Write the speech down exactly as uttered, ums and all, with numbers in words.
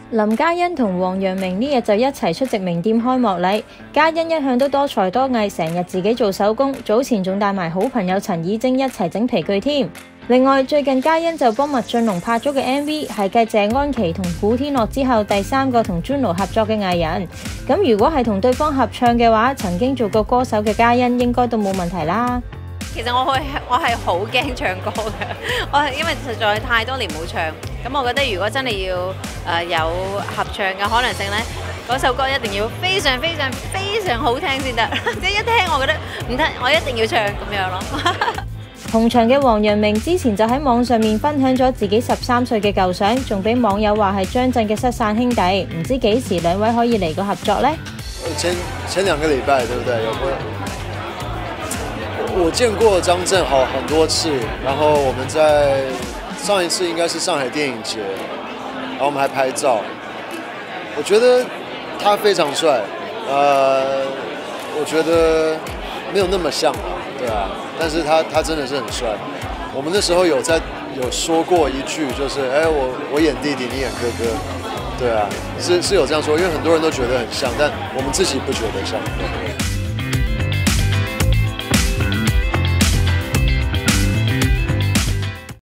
林嘉欣同黃陽明呢日就一齊出席名店開幕禮。嘉欣一向都多才多藝，成日自己做手工，早前仲帶埋好朋友陳以貞一齊整皮具添。另外，最近嘉欣就幫麥浚龍拍咗嘅 M V， 係繼謝安琪同古天樂之後第三個同 Juno 合作嘅藝人。咁如果係同對方合唱嘅話，曾經做過歌手嘅嘉欣應該都冇問題啦。 其實我係我係好驚唱歌嘅，我係因為實在太多年冇唱，咁我覺得如果真係要誒、呃、有合唱嘅可能性呢，嗰首歌一定要非常非常非常好聽先得，即係一聽我覺得唔得，我一定要唱咁樣咯。 同場嘅黃陽明之前就喺網上面分享咗自己十三歲嘅舊相，仲俾網友話係張震嘅失散兄弟，唔知幾時兩位可以嚟個合作呢？ 前前兩個禮拜對不對？有冇？我見過張震好很多次，然後我們在上一次應該是上海電影節，然後我們還拍照。我覺得他非常帥，呃，我覺得沒有那麼像，對啊，但是他他真的是很帥。我們那時候有在有說過一句，就是哎，我我演弟弟，你演哥哥，對啊，是是有這樣說，因為很多人都覺得很像，但我們自己不覺得像。